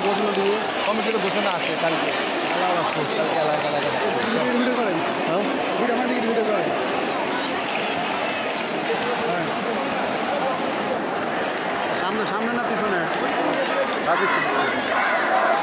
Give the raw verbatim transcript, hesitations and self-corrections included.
ঘোষণা দিয়ে কমিটির ঘোষণা আছে কালকে কালকে এলাকা এলাকা ভিডিও করেন হ্যাঁ ভিডিও আমার দিকে ভিডিও করেন সামনে সামনে না পিছনে